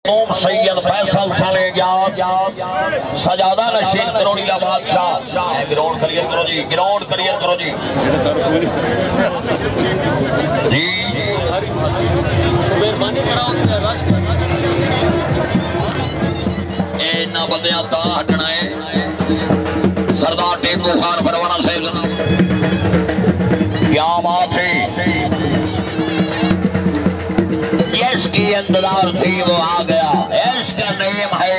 सैयद फैसल साले सजादा नशीन करोड़िया बादशाह ground clear करो जी, ग्राउंड क्लियर करो जी जी मेहरबानी कराओ इन्ना बंदियां ता हटना है सरदार टेकू खान परवाना साहब क्या बात है इसकी इंतजार थी वो आ गया। इसका नेम है